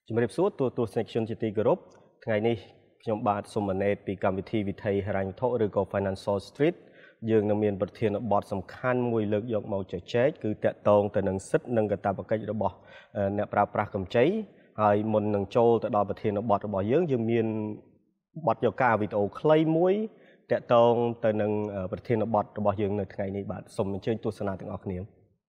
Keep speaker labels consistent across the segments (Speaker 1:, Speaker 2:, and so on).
Speaker 1: ជំរាបសួរទូទស្សនិកជនជាទីគោរពថ្ងៃនេះខ្ញុំបាទសុំមណេតពីកម្មវិធីវិថីហិរញ្ញវត្ថុឬក៏ Financial Street យើងនឹងមានប្រធានបទសំខាន់មួយលើកយកមកជជែកគឺតាក់ទងទៅនឹងសិទ្ធិនិងកាតព្វកិច្ចរបស់អ្នកប្រើប្រាស់កម្ចីហើយមុននឹងចូលទៅដល់ប្រធានបទរបស់យើងមានបទយកការវីដេអូខ្លីមួយតាក់ទងទៅនឹងប្រធានបទរបស់យើងនៅថ្ងៃនេះបាទសូមអញ្ជើញទស្សនាទាំងអស់គ្នា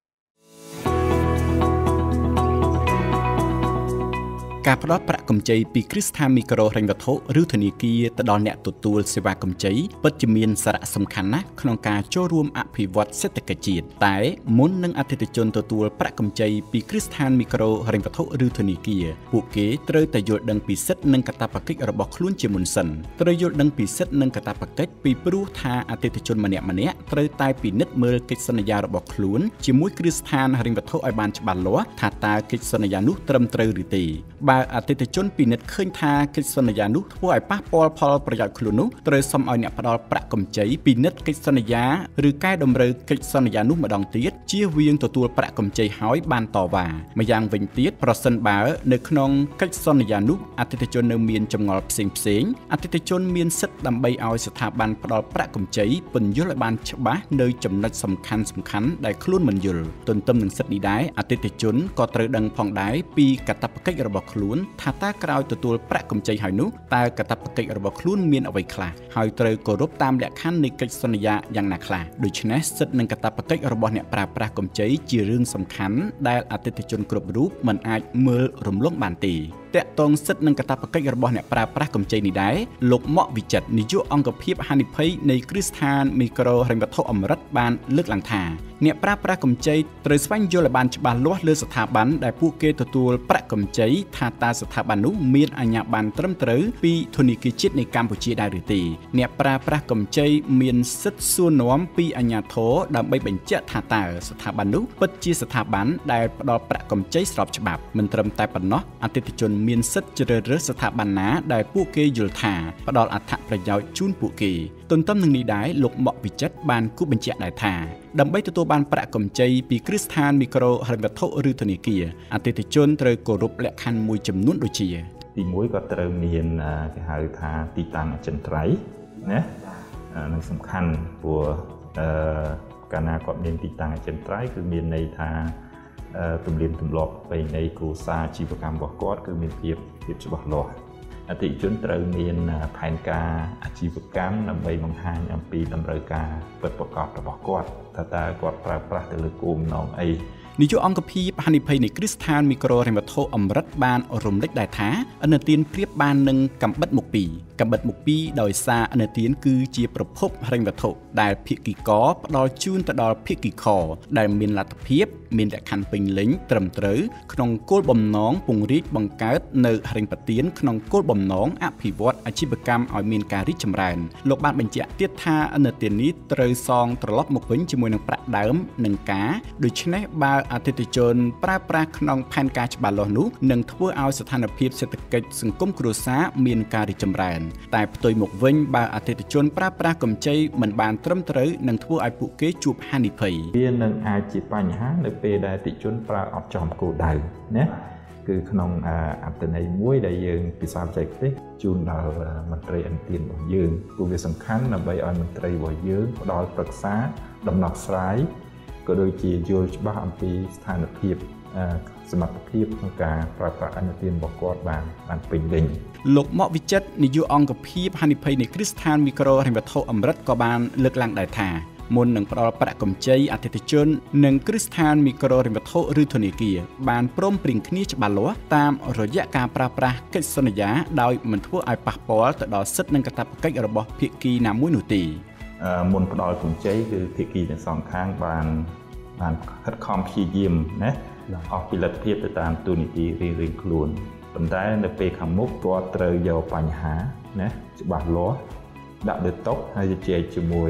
Speaker 2: ការផ្តល់ប្រាក់កម្ចីពីគ្រឹះស្ថានមីក្រូហិរញ្ញវត្ថុឬធនាគារទៅដល់អ្នកទទួលសេវាកម្ចីពិតជាមានសារៈសំខាន់ណាស់ក្នុងការចូលរួមអភិវឌ្ឍសេដ្ឋកិច្ចជាតិតែមុននឹងអតិថិជនទទួលប្រាក់កម្ចីពីគ្រឹះស្ថានមីក្រូហិរញ្ញវត្ថុឬធនាគារពួកគេត្រូវតែយល់ដឹងពីសិទ្ធិនិងកាតព្វកិច្ចរបស់ខ្លួនជាមុនសិនត្រូវយល់ដឹងពីសិទ្ធិនិងកាតព្វកិច្ចពីព្រោះថាអតិថិជនម្នាក់ៗត្រូវតែពិនិត្យមើលកិច្ចសន្យារបស់ខ្លួនជាមួយគ្រឹះស្ថានហិរញ្ញវត្ថុឲ្យបានច្បាស់លាស់ថាតើកិច្ចសន្យានោះត្រឹមត្រូវឬទេបើអតិថិជនពិនិត្យឃើញថាកិច្ចសន្យានោះធ្វើឲ្យប៉ះពាល់ផលប្រយោជន៍ខ្លួននោះត្រូវសុំឲ្យអ្នកផ្ដល់ប្រាក់កម្ចីពិនិត្យកិច្ចសន្យាឬកែតម្រូវកិច្ចសន្យានោះម្ដងទៀតជៀសវាងទទួលប្រាក់កម្ចីហើយបានតវ៉ាម្យ៉ាងវិញទៀតប្រសិនបើនៅក្នុងកិច្ចសន្យានោះអតិថិជននៅមានចម្ងល់ផ្សេងអតិថិជនមានសិទ្ធិដើម្បីឲ្យស្ថាប័នផ្ដល់ប្រាក់កម្ចីពន្យល់ឲ្យបានច្បាស់នៅចំណុចសំខាន់ដែលខ្លួនមិនយល់ទន្ទឹមនឹងសិទ្ធិនេះដែរអតិថិជនក៏ត្រូវដឹងផងដែរពីកាតព្វកិច្ចរបស់ខ្លួនថាតើក្រោយទទួលប្រាក់កម្ចីហើយនោះតើកាតព្វកិច្ចរបស់ខ្លួនមានអ្វីខ្លះហើយត្រូវគោរពតាមលក្ខខណ្ឌនៃកិច្ចសន្យាយ៉ាងណាខ្លះដូច្នេះសិទ្ធិនិងកាតព្វកិច្ចរបស់អ្នកប្រើប្រាស់កម្ចីជារឿងសំខាន់ដែលអតិថិជនគ្រប់រូបមិនអាចមើលរំលងបានទេតាក់ទងសិទ្ធិនិងកាតព្វកិច្ចរបស់អ្នកប្រើប្រាស់កម្ចីនេះដែរលោកម៉ាក់វិចិត្រនាយកអង្គភាពហានិភ័យនៃគ្រឹះស្ថានមីក្រូហិរញ្ញវត្ថុអមរិតបានលើកឡើងថាអ្នកប្រើប្រាស់កម្ចីត្រូវស្វែងយល់ឲ្យបានច្បាស់លាស់លើស្ថាប័នដែលពួកគេទទួលប្រាក់កម្ចីថាតើស្ថាប័ននោះមានអាជ្ញាប័ណ្ណត្រឹមត្រូវពីធនាគារជាតិនៃកម្ពុជាដែរឬទេអ្នកប្រើប្រាស់កម្ចីមានសិទ្ធិសួរនាំពីអាជ្ញាធរដើម្បីបញ្ជាក់ថាតើស្ថាប័ននោះពិតជាស្ថាប័នដែលផ្ដល់ប្រាក់កម្ចីស្របច្បាប់មិនត្រឹមតែប៉ុណ្ណោះអតិថិជនមានសិទ្ធិជ្រើសរើសស្ថាប័នណាដែលពួកគេយល់ថាផ្ដល់អត្ថប្រយោជន៍ជូនពួកគេទន្ទឹមនឹងនេះដែរលោកម៉ាក់វិចិត្របានគូបញ្ជាក់ដែរថាដើម្បីទទួលបានប្រាក់កម្ចីពីគ្រឹះស្ថានមីក្រូហិរញ្ញវត្ថុឬធនាគារអតិថិជនត្រូវគោរពលក្ខខណ្ឌមួយចំនួនដូចជា
Speaker 3: ទី1ក៏ត្រូវមានគេហៅថាទីតាំងអចិន្ត្រៃយ៍ណានឹងសំខាន់ព្រោះកាលណាគាត់មានទីតាំងអចិន្ត្រៃយ៍គឺមានន័យថាទំនៀមទម្លាប់ប្រពៃណីគ្រួសារជីវកម្មរបស់គាត់គឺមានភាពច្បាស់លាស់អតិថិជនត្រូវមានផែនការអាជីវកម្មដើម្បីបង្ហាញអំពីតម្រូវការពិតប្រាកដរបស់គាត់ថាតើគាត់ប្រើប្រាស់ទៅលើគោលបំណងអី
Speaker 2: នាយកអង្គភាពហានិភ័យនៃគ្រឹះស្ថានមីក្រូហិរញ្ញវត្ថុអមរិតបានរំលេចដែរថាឥណទានប្រៀបបាននឹងកាំបិតមុខពីរដោយសារឥណទានគឺជាប្រភពហិរញ្ញវត្ថុដែលភាគីកផ្ដល់ជូនទៅដល់ភាគីខដែលមានលទ្ធភាពមានលក្ខខណ្ឌពេញលេញត្រឹមត្រូវក្នុងគោលបំណងពង្រីកបង្កើតនៅហិរញ្ញប្បទានក្នុងគោលបំណងអភិវឌ្ឍអាជីវកម្មឲ្យមានការរីកចម្រើនលោកបានបញ្ជាក់ទៀតថាឥណទាននេះត្រូវសងត្រឡប់មកវិញជាមួយនឹងប្រាក់ដើមនិងការដូច្នេះបើអតិថិជនប្រើប្រាស់ក្នុងផែនការច្បាស់លាស់នោះនឹងធ្វើឲ្យស្ថានភាពសេដ្ឋកិច្ចសង្គមគ្រួសារមានការរីកចម្រើនតែផ្ទុយមកវិញបើអតិថិជនប្រើប្រាស់កម្ចីមិនបានត្រឹមត្រូវនឹងធ្វើឲ្យពួកគេជួបហានិភ័យ
Speaker 3: វានឹងអាចជាបញ្ហានៅពេលដែលអតិថិជនប្រើអត់ចំគោលដៅណាគឺក្នុងអត្ថន័យមួយដែលយើងពិសាបច្ចេកទេសជូនដល់មន្ត្រីឥណទានរបស់យើងព្រោះវាសំខាន់ដើម្បីឲ្យមន្ត្រីរបស់យើងផ្ដល់ប្រឹក្សាដំណោះស្រាយក៏ដូចជាយល់ច្បាស់អំពីស្ថានភាពសមត្ថភាពក្នុងការប្រើប្រាស់ឥណទានរបស់គាត់បានពេញលេញ
Speaker 2: លោកម៉ាក់វិចិត្រនាយកអង្គភាពហានិភ័យនៃគ្រឹះស្ថានមីក្រូហិរញ្ញវត្ថុអមរិតក៏បានលើកឡើងដែរថាមុននឹងផ្ដល់ប្រាក់កម្ចីអតិថិជននិងគ្រឹះស្ថានមីក្រូហិរញ្ញវត្ថុឬធនាគារបានព្រមព្រៀងគ្នាច្បាស់លាស់តាមរយៈការប្រើប្រាស់កិច្ចសន្យាដោយមិនធ្វើឲ្យប៉ះពាល់ទៅដល់សិទ្ធិនិងកាតព្វកិច្ចរបស់ភាគីណាមួយនោះទេ
Speaker 3: មុនផ្ដល់កម្ចីគឺភាគីទាំងសងខាងបានខិតខំព្យាយាមណាអស់ពីលទ្ធភាពទៅតាមទូនីតិរៀងៗខ្លួនប៉ុន្តែនៅពេលខាងមុខគាត់ត្រូវយកបញ្ហាណាច្បាស់លាស់ដាក់លើតុហើយជជែកជាមួយ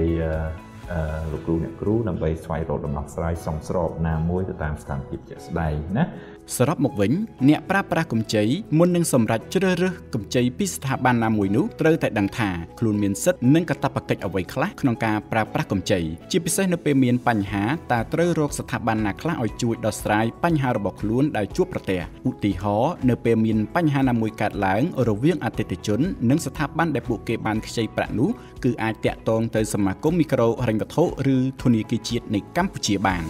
Speaker 3: លោកគ្រូអ្នកគ្រូដើម្បីស្វែងរកដំណោះស្រាយសមស្របណាមួយទៅតាមស្ថានភាពជាក់ស្ដែងណា
Speaker 2: សរុបមកវិញអ្នកប្រើប្រាស់កម្ចីមុននឹងសម្រេចជ្រើសរើសកម្ចីពីស្ថាប័នណាមួយនោះត្រូវតែដឹងថាខ្លួនមានសិទ្ធិនិងកាតព្វកិច្ចអ្វីខ្លះក្នុងការប្រើប្រាស់កម្ចីជាពិសេសនៅពេលមានបញ្ហាតើត្រូវរកស្ថាប័នណាខ្លះឲ្យជួយដោះស្រាយបញ្ហារបស់ខ្លួនដែលជួបប្រទះឧទាហរណ៍នៅពេលមានបញ្ហាណាមួយកើតឡើងរវាងអតិថិជននិងស្ថាប័នដែលពួកគេបានខ្ចីប្រាក់នោះគឺអាចតាក់ទងទៅសមាគមមីក្រូហិរញ្ញវត្ថុឬធនាគារជាតិនៃកម្ពុជាបាន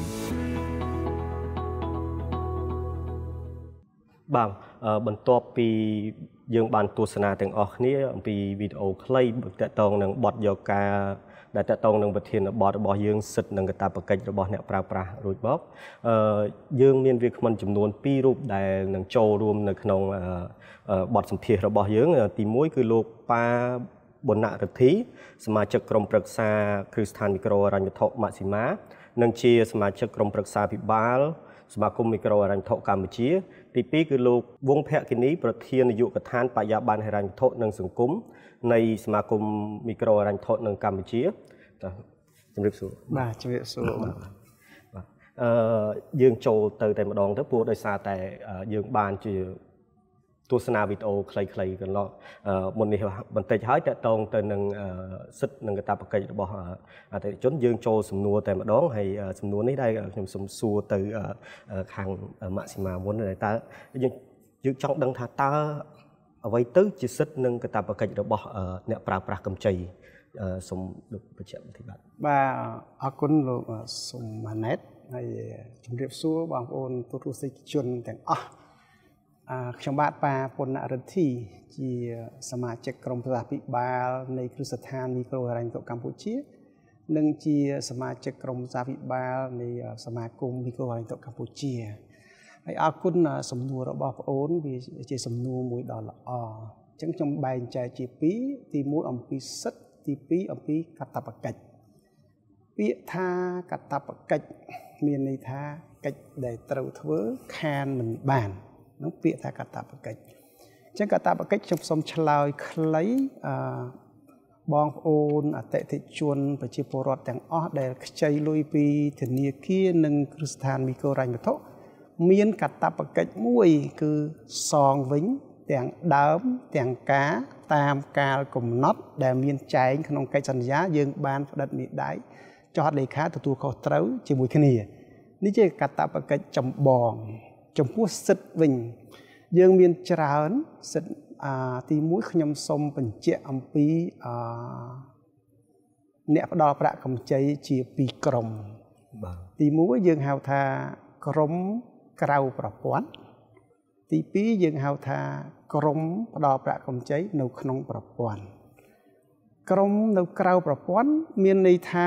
Speaker 1: បាទបន្ទាប់ពីយើងបានទស្សនាទាំងអស់គ្នាអំពីវីដេអូខ្លីតាក់ទងនឹងបទយកការដែលតាក់ទងនឹងប្រធានបទរបស់យើងសិទ្ធិនិងកាតព្វកិច្ចរបស់អ្នកប្រើប្រាស់រួចមកយើងមានវាគ្មិនចំនួន2រូបដែលនឹងចូលរួមនៅក្នុងបទសម្ភាសន៍របស់យើងទី1គឺលោកប៉ាប៊ុនណរិទ្ធីសមាជិកក្រុមប្រឹក្សាគ្រឹះស្ថានមីក្រូហិរញ្ញវត្ថុម៉ាស៊ីម៉ានិងជាសមាជិកក្រុមប្រឹក្សាពិបាលសមាគមមីក្រូហិរញ្ញវត្ថុកម្ពុជាទី2គឺលោកវងភគិនីប្រធាននាយកដ្ឋានបរិយាបន្នហិរញ្ញវត្ថុនិងសង្គមនៃសមាគមមីក្រូហិរញ្ញវត្ថុនៅកម្ពុជាជំរាបសួរ
Speaker 4: បាទជំរាបសួរ
Speaker 1: បាទយើងចូលទៅតែម្ដងទៅព្រោះដោយសារតែយើងបានជាទស្សនាវីដេអូខ្លីៗកន្លងមុននេះបន្តិចហើយតកតងទៅនឹងសិទ្ធិនិងកាតព្វកិច្ចរបស់អតិថិជនយើងចូលសំណួរតែម្ដងហើយសំណួរនេះដែលខ្ញុំសូមសួរទៅខាងម៉ាក់ស៊ីម៉ាមុនតើយើងចង់ដឹងថាតើអ្វីទៅជាសិទ្ធិនិងកាតព្វកិច្ចរបស់អ្នកប្រើប្រាស់កម្ចីសូមលោកបញ្ជាក់បន្តិចបាទ
Speaker 4: អរគុណលោកសុំម៉ាណែតហើយជំរាបសួរបងប្អូនទូរទស្សនិកជនទាំងអស់ខ្ញុំបាទប៉ាប៊ុនណរិទ្ធីជាសមាជិកក្រុមប្រឹក្សាពិបាលនៃគ្រឹះស្ថានមីក្រូហិរញ្ញវត្ថុកម្ពុជានិងជាសមាជិកក្រុមប្រឹក្សាពិបាលនៃសមាគមមីក្រូហិរញ្ញវត្ថុកម្ពុជាហើយអរគុណសំណួររបស់បងប្អូនវាជាសំណួរមួយដ៏ល្អអញ្ចឹងខ្ញុំបែងចែកជា2ទី1អំពីសិទ្ធិទី2អំពីកាតព្វកិច្ចពាក្យថាកាតព្វកិច្ចមានន័យថាកិច្ចដែលត្រូវធ្វើខានមិនបាននឹងពាក្យថាកាតព្វកិច្ចអញ្ចឹងកាតព្វកិច្ចខ្ញុំសូមឆ្លើយខ្លីបងប្អូនអតិថិជនប្រជាពលរដ្ឋទាំងអស់ដែលខ្ចីលុយពីធនាគារនិងគ្រឹះស្ថានមីក្រូហិរញ្ញវត្ថុមានកាតព្វកិច្ចមួយគឺសងវិញទាំងដើមទាំងការតាមកាលកំណត់ដែលមានចែងក្នុងកិច្ចសន្យាយើងបានផ្តិតមេដៃចុះហត្ថលេខាទទួលខុសត្រូវជាមួយគ្នានេះជាកាតព្វកិច្ចចម្បងចំពោះសិទ្ធិវិញយើងមានច្រើនសិទ្ធិទី1ខ្ញុំសូមបញ្ជាក់អំពីអ្នកផ្ដល់ប្រាក់កម្ចីជា2ក្រុម
Speaker 1: បាទ
Speaker 4: ទី1យើងហៅថាក្រុមក្រៅប្រព័ន្ធទី2យើងហៅថាក្រុមផ្ដល់ប្រាក់កម្ចីនៅក្នុងប្រព័ន្ធក្រុមនៅក្រៅប្រព័ន្ធមានន័យថា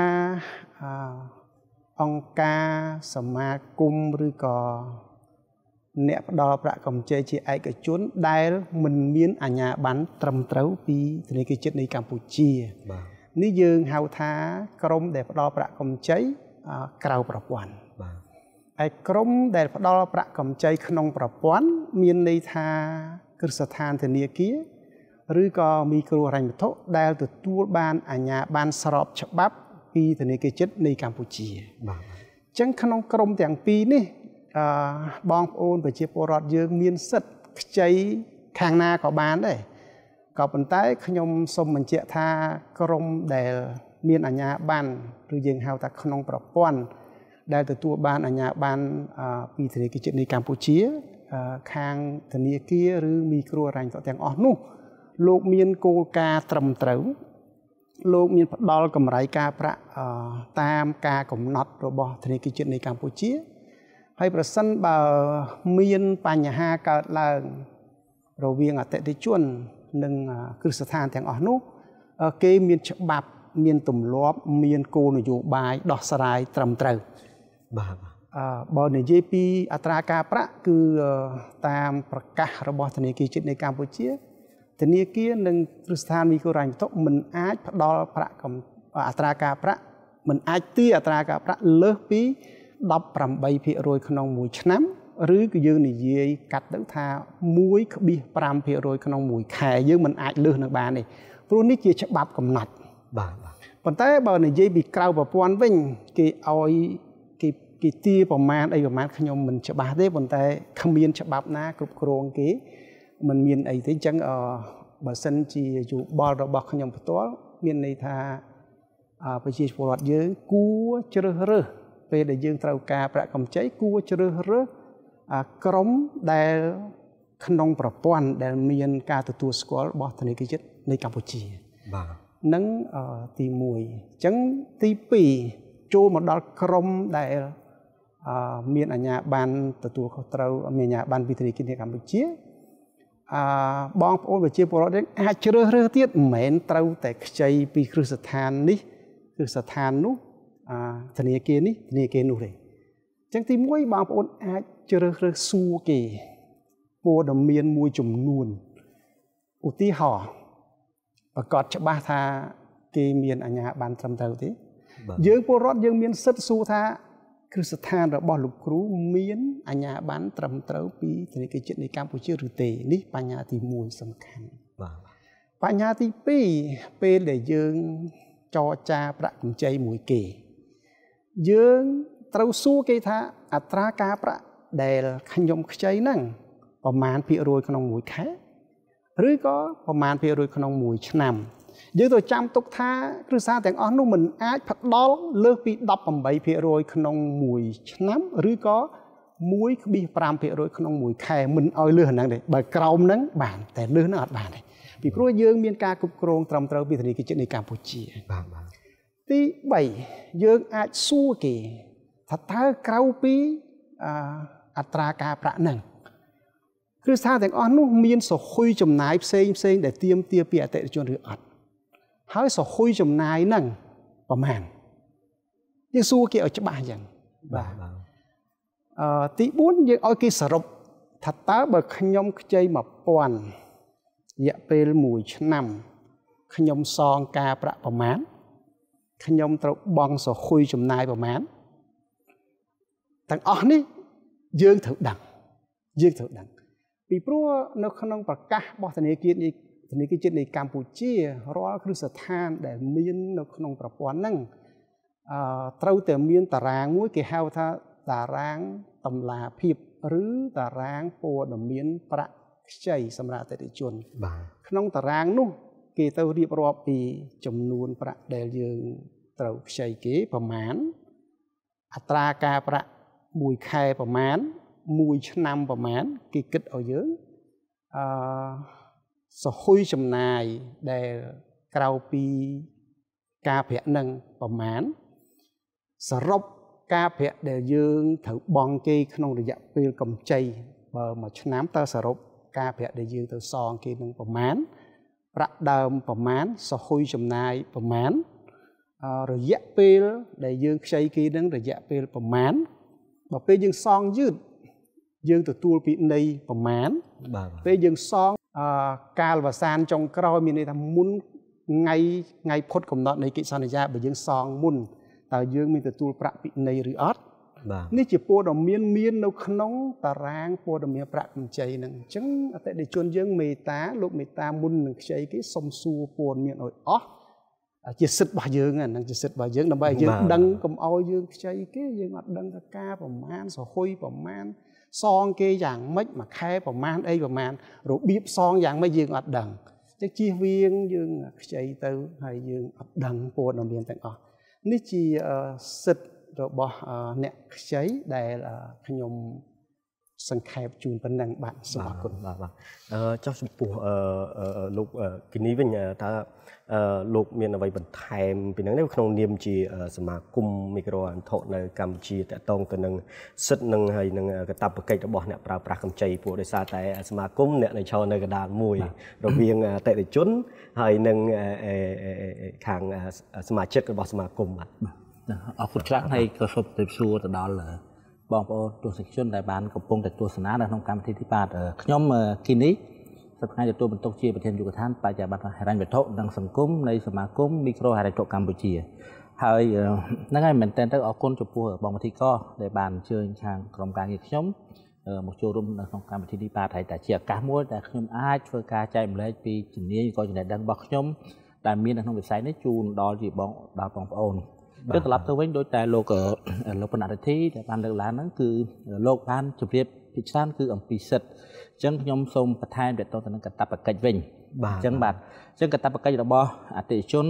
Speaker 4: អង្គការសមាគមឬក៏អ្នកផ្ដល់ប្រាក់កម្ចីជាឯកជនដែលមិនមានអាជ្ញាប័ណ្ណត្រឹមត្រូវពីធនាគារជាតិនៃកម្ពុជា
Speaker 1: បាទ
Speaker 4: នេះយើងហៅថាក្រុមដែលផ្ដល់ប្រាក់កម្ចីក្រៅប្រព័ន្ធ
Speaker 1: បាទ
Speaker 4: ហើយក្រុមដែលផ្ដល់ប្រាក់កម្ចីក្នុងប្រព័ន្ធមានន័យថាគ្រឹះស្ថានធនាគារឬក៏មីក្រូហិរញ្ញវត្ថុដែលទទួលបានអាជ្ញាប័ណ្ណស្របច្បាប់ពីធនាគារជាតិនៃកម្ពុជា
Speaker 1: បាទ
Speaker 4: អញ្ចឹងក្នុងក្រុមទាំងពីរនេះបងប្អូនប្រជាពលរដ្ឋយើងមានសិទ្ធិខ្ចីខាងណាក៏បានដែរក៏ប៉ុន្តែខ្ញុំសូមបញ្ជាក់ថាក្រុមដែលមានអាជ្ញាប័ណ្ណឬយើងហៅថាក្នុងប្រព័ន្ធដែលទទួលបានអាជ្ញាប័ណ្ណពីធនាគារជាតិនៃកម្ពុជាខាងធនាគារឬមីក្រូហិរញ្ញវត្ថុទាំងអស់នោះលោកមានគោលការណ៍ត្រឹមត្រូវលោកមានផ្ដល់កម្រៃការប្រាក់តាមការកំណត់របស់ធនាគារជាតិនៃកម្ពុជាហើយប្រសិនបើមានបញ្ហាកើតឡើងរវាងអតិថិជននិងគ្រឹះស្ថានទាំងអស់នោះគេមានច្បាប់មានទម្លាប់មានគោលនយោបាយដោះស្រាយត្រឹមត្រូវ
Speaker 1: បាទ
Speaker 4: បើនិយាយពីអត្រាការប្រាក់គឺតាមប្រកាសរបស់ធនាគារជាតិនៃកម្ពុជាធនាគារនិងគ្រឹះស្ថានមីក្រូហិរញ្ញវត្ថុមិនអាចផ្ដល់ប្រាក់អត្រាការប្រាក់មិនអាចទារអត្រាការប្រាក់លើសពី18% ក្នុងមួយឆ្នាំឬក៏យើងនិយាយកាត់ទៅថា 1.5% ក្នុងមួយខែយើងមិនអាចលើសនឹងបានទេព្រោះនេះជាច្បាប់កំណត់
Speaker 1: បាទ
Speaker 4: ប៉ុន្តែបើនិយាយពីក្រៅប្រព័ន្ធវិញគេឲ្យគេ cái tiaประมาณអីប្រមាណខ្ញុំមិនច្បាស់ទេប៉ុន្តែគ្មានច្បាប់ណាគ្រប់គ្រងគេមិនមានអីទេអញ្ចឹងបើសិនជាយោបល់របស់ខ្ញុំផ្ទាល់មានន័យថាប្រជាពលរដ្ឋយើងគួរជ្រើសរើសពេលដែលយើងត្រូវការប្រាក់កម្ចីគួរជ្រើសរើសក្រុមដែលក្នុងប្រព័ន្ធដែលមានការទទួលស្គាល់របស់ធនាគារជាតិនៃកម្ពុជា
Speaker 1: បាទ
Speaker 4: នឹងទី1អញ្ចឹងទី2ចូលមកដល់ក្រុមដែលមានអាជ្ញាប័ណ្ណទទួលខុសត្រូវមានអាជ្ញាប័ណ្ណពីធនាគារនៃកម្ពុជាបងប្អូនប្រជាពលរដ្ឋយើងអាចជ្រើសរើសទៀតមិនមែនត្រូវតែខ្ចីពីគ្រឹះស្ថាននេះគ្រឹះស្ថាននោះធនាគារនេះធនាគារនោះទេអញ្ចឹងទី1បងប្អូនអាចជ្រើសរើសសួរគេព័ត៌មានមួយចំនួនឧទាហរណ៍ប្រកាសច្បាស់ថាគេមានអាជ្ញាប័ណ្ណត្រឹមត្រូវទេយើងពលរដ្ឋយើងមានសិទ្ធិសួរថាគ្រឹះស្ថានរបស់លោកគ្រូមានអាជ្ញាប័ណ្ណត្រឹមត្រូវពីធនាគារជាតិនៃកម្ពុជាឬទេនេះបញ្ហាទី1សំខាន់
Speaker 1: បាទ
Speaker 4: បញ្ហាទី2ពេលដែលយើងចរចាប្រាក់កម្ចីមួយគេយើងត្រូវសួរគេថាអត្រាការប្រាក់ដែលខ្ញុំខ្ចីហ្នឹងប្រមាណ%ក្នុងមួយខែឬក៏ប្រមាណ%ក្នុងមួយឆ្នាំយើងទៅចាំទុកថាគ្រឹះស្ថានទាំងអស់នោះមិនអាចផ្ដល់លើសពី 18% ក្នុងមួយឆ្នាំឬក៏1.5% ក្នុងមួយខែមិនឲ្យលើសហ្នឹងទេបើក្រោមហ្នឹងបានតែលើសហ្នឹងអត់បានទេពីព្រោះយើងមានការគ្រប់គ្រងត្រឹមត្រូវពីធនាគារជាតិនៃកម្ពុជា
Speaker 1: បាទ
Speaker 4: ទី3យើងអាចសួរគេថាតើក្រៅពីអត្រាការប្រាក់ហ្នឹងគ្រឹះស្ថានទាំងអស់នោះមានសហ៊ុយចំណាយផ្សេងដែលទាមទារពីអតិថិជនឬអត់ហើយសហ៊ុយចំណាយហ្នឹងប្រមាណយើងសួរគេឲ្យច្បាស់អញ្ចឹង
Speaker 1: បាទ
Speaker 4: ទី4យើងឲ្យគេសរុបថាតើបើខ្ញុំខ្ចី 1000 រយៈពេល1ឆ្នាំខ្ញុំសងការប្រាក់ប្រមាណខ្ញុំត្រូវបង់សហ៊ុយចំណាយប្រមាណទាំងអស់នេះយើងត្រូវដឹងពីព្រោះនៅក្នុងប្រកាសរបស់ធនាគារជាតិនៃកម្ពុជារាល់គ្រឹះស្ថានដែលមាននៅក្នុងប្រព័ន្ធហ្នឹងត្រូវតែមានតារាងមួយគេហៅថាតារាងតម្លាភាពឬតារាងព័ត៌មានប្រាក់ខ្ចីសម្រាប់អតិថិជន
Speaker 1: បាទ
Speaker 4: ក្នុងតារាងនោះគេទៅរៀបរាប់ពីចំនួនប្រាក់ដែលយើងត្រូវខ្ចីគេប្រមាណអត្រាការប្រាក់មួយខែប្រមាណមួយឆ្នាំប្រមាណគេគិតឲ្យយើងសហ៊ុយចំណាយដែលក្រៅពីការប្រាក់នឹងប្រមាណសរុបការប្រាក់ដែលយើងត្រូវបង់គេក្នុងរយៈពេលកម្ចីបើមួយឆ្នាំតើសរុបការប្រាក់ដែលយើងទៅសងគេនឹងប្រមាណប្រាក់ដើមប្រមាណសហ៊ុយចំណាយប្រមាណរយៈពេលដែលយើងខ្ចីគេនឹងរយៈពេលប្រមាណដល់ពេលយើងសងយឺតយើងទទួលពីនៃប្រមាណពេលយើងសងកាលវសានចុងក្រោយមានន័យថាមុនថ្ងៃផុតកំណត់នៃកិច្ចសន្យាបើយើងសងមុនតើយើងមានទទួលប្រាក់ពីនៃឬអត់នេះជាព័ត៌មាននៅក្នុងតារាងព័ត៌មានប្រាក់កម្ចីហ្នឹងអញ្ចឹងអតិថិជនយើងមេតាលោកមេតាមុននឹងខ្ចីគេសុំសួរព័ត៌មានឲ្យអស់ជាសិទ្ធិរបស់យើងហ្នឹងជាសិទ្ធិរបស់យើងដើម្បីឲ្យយើងដឹងកុំឲ្យយើងខ្ចីគេយើងអត់ដឹងថាការប្រមាណសហ៊ុយប្រមាណសងគេយ៉ាងម៉េចមួយខែប្រមាណអីប្រមាណរបៀបសងយ៉ាងម៉េចយើងអត់ដឹងអញ្ចឹងជៀសវាងយើងខ្ចីទៅហើយយើងអត់ដឹងព័ត៌មានទាំងអស់នេះជាសិទ្ធិរបស់អ្នកខ្ចីដែលខ្ញុំសង្ខេបជូនប៉ុណ្ណឹងបាទសូមអរគុណ
Speaker 1: បាទចុះចំពោះលោកគីនីវិញតើលោកមានអ្វីបន្ថែមពីហ្នឹងទេក្នុងនាមជាសមាគមមីក្រូហិរញ្ញវត្ថុនៅកម្ពុជាតកតងទៅនឹងសិទ្ធិនឹងហើយនឹងកាតព្វកិច្ចរបស់អ្នកប្រើប្រាស់កម្ចីពួកដោយសារតែសមាគមអ្នកនៅឈរនៅកណ្ដាលមួយរវាងអតិថិជនហើយនឹងខាងសមាជិករបស់សមាគមបាទ
Speaker 5: អរគុណច្រើនហើយក៏សូមជម្រាបសួរទៅដល់បងប្អូនទស្សនិកជនដែលបានកំពុងតែទស្សនានៅក្នុងកម្មវិធីទីបាទខ្ញុំគីនីសប្តាហ៍ទទួលបន្ទុកជាប្រធានយុគឋានបច្ចុប្បន្នហិរញ្ញវត្ថុនិងសង្គមនៃសមាគមមីក្រូហិរញ្ញវត្ថុកម្ពុជាហើយហ្នឹងហើយមែនតើទៅអរគុណចំពោះបងវិធីកដែលបានអញ្ជើញខាងក្រុមការងារខ្ញុំមកចូលរួមនៅក្នុងកម្មវិធីនេះបាទហើយតែជាឱកាសមួយដែលខ្ញុំអាចធ្វើការចែកម្លែកពីជំនាញក៏ចំណេះដឹងរបស់ខ្ញុំដែលមាននៅក្នុងវិស័យនេះជូនដល់ជាបងប្អូន Trước từ lập tớiវិញដូចតែលោកបណ្ឌិតធីដែលបានលើកឡើងហ្នឹងគឺលោកបានជម្រាបពីច្រើនគឺអំពីសិទ្ធិអញ្ចឹងខ្ញុំសូមបន្ថែមទៅនឹងកាតព្វកិច្ចវិញអញ្ចឹងបាទអញ្ចឹងកាតព្វកិច្ចរបស់អតិថិជន